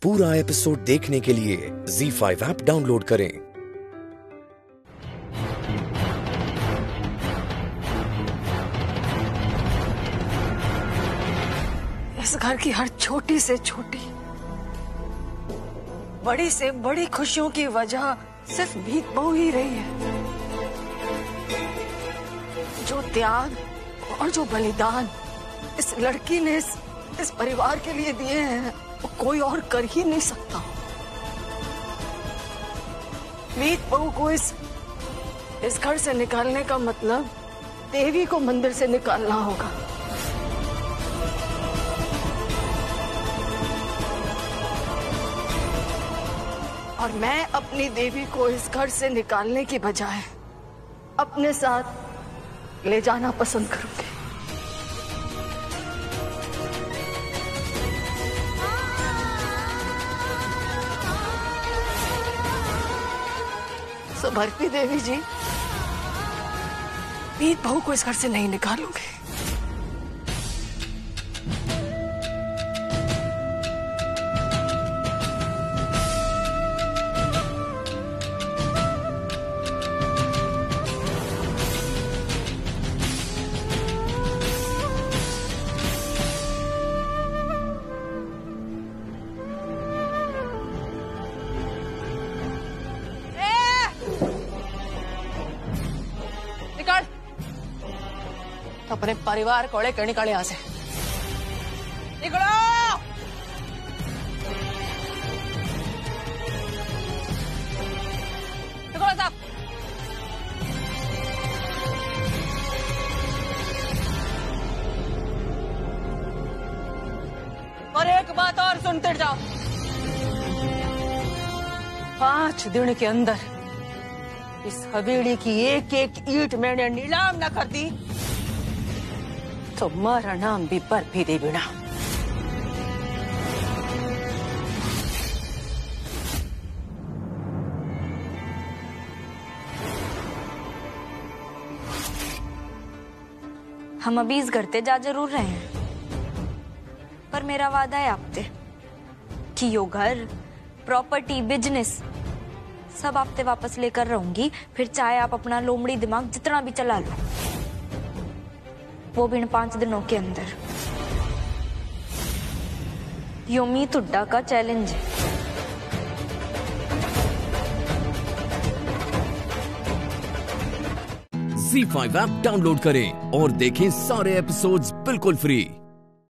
पूरा एपिसोड देखने के लिए ZEE5 ऐप डाउनलोड करें। इस घर की हर छोटी से छोटी, बड़ी से बड़ी खुशियों की वजह सिर्फ मीत बहू ही रही है। जो त्याग और जो बलिदान इस लड़की ने इस परिवार के लिए दिए हैं, वो कोई और कर ही नहीं सकता। मीत बहू को इस घर से निकालने का मतलब देवी को मंदिर से निकालना होगा। और मैं अपनी देवी को इस घर से निकालने की बजाय अपने साथ ले जाना पसंद करूंगी। सो भरती देवी जी, मीत बहू को इस घर से नहीं निकालूंगी। अपने परिवार को निकाले यहाँ से। निकलो! निकलो साहब। और एक बात और सुनते जाओ, 5 दिन के अंदर इस हवेली की एक एक ईंट मैंने नीलाम न कर दी तो मारा नाम भी बर्फी दे बिना। हम अभी इस घर ते जा जरूर रहे हैं, पर मेरा वादा है आपसे कि यो घर, प्रॉपर्टी, बिजनेस सब आपसे वापस लेकर रहूंगी। फिर चाहे आप अपना लोमड़ी दिमाग जितना भी चला लो, वो भी इन 5 दिनों के अंदर। यो मीत हुड्डा का चैलेंज है। ZEE5 ऐप डाउनलोड करें और देखें सारे एपिसोड्स बिल्कुल फ्री।